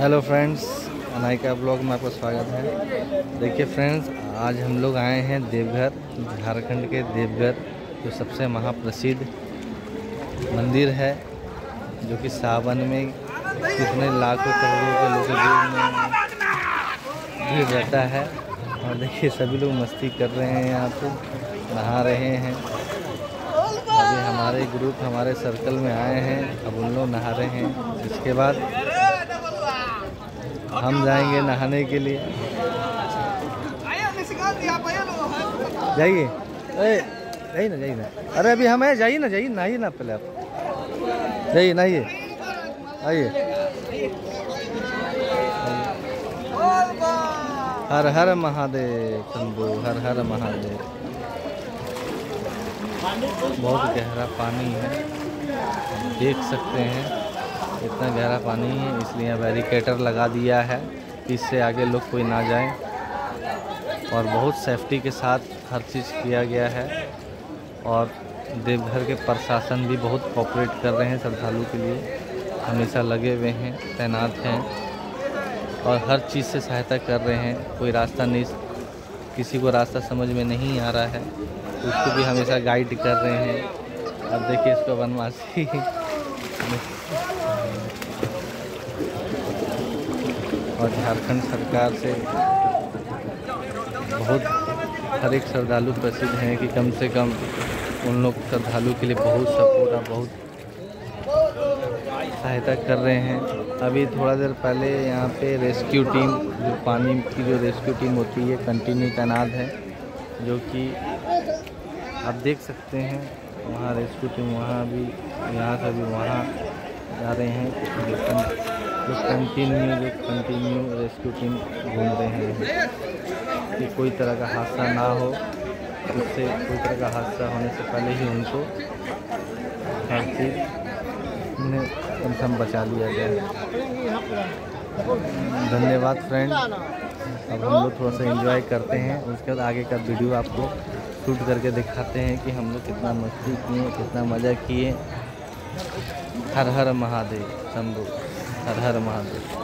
Hello friends, Anaika blog में आपका स्वागत है। देखिए फ्रेंड्स, आज हम लोग आए हैं देवघर, झारखंड के देवघर, जो सबसे महाप्रसिद्ध मंदिर है, जो कि सावन में कितने लाखों करोड़ों के लोगों के भीड़ रहता है। और देखिए सभी लोग मस्ती कर रहे हैं, यहाँ पे नहा रहे हैं। अभी हमारे ग्रुप हमारे सर्कल में आए हैं, अब उन लोग नहा रहे हैं। इसके बाद हम जाएंगे नहाने के लिए। जाइए, जाइए ना। अरे अभी हम है, जाइए ना नहाइए ना, पहले आप जाइए नहाइए, आइए। हर हर महादेव शंभू, हर हर महादेव। बहुत गहरा पानी है, देख सकते हैं इतना गहरा पानी है, इसलिए बैरिकेटर लगा दिया है कि इससे आगे लोग कोई ना जाए। और बहुत सेफ्टी के साथ हर चीज़ किया गया है। और देवघर के प्रशासन भी बहुत कोऑपरेट कर रहे हैं श्रद्धालु के लिए, हमेशा लगे हुए हैं, तैनात हैं और हर चीज़ से सहायता कर रहे हैं। कोई रास्ता नहीं, किसी को रास्ता समझ में नहीं आ रहा है तो उसको भी हमेशा गाइड कर रहे हैं। अब देखिए इसको बनवासी और झारखंड सरकार से बहुत हर एक श्रद्धालु प्रसिद्ध हैं कि कम से कम उन लोग श्रद्धालु के लिए बहुत सपोर्ट और बहुत सहायता कर रहे हैं। अभी थोड़ा देर पहले यहाँ पे रेस्क्यू टीम, जो पानी की जो रेस्क्यू टीम होती है, कंटिन्यू तैनात है, जो कि आप देख सकते हैं। वहाँ रेस्क्यू टीम वहाँ भी, यहाँ से भी वहाँ जा रहे हैं। जो कंटिन्यू रेस्क्यू टीम घूम रहे हैं कि कोई तरह का हादसा ना हो, उससे कोई तरह का हादसा होने से पहले ही उनको हर चीज़ उन्हें कम से कम बचा लिया जाए। धन्यवाद फ्रेंड। अब हम लोग थोड़ा सा एंजॉय करते हैं, उसके बाद आगे का वीडियो आपको शूट करके दिखाते हैं कि हम लोग कितना मस्ती किए, कितना मज़ा किए। हर हर महादेव शंभू, हर हर महादेव।